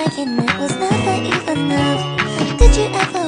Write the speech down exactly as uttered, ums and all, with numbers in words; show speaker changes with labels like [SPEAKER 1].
[SPEAKER 1] breaking, it was never even love. Did you ever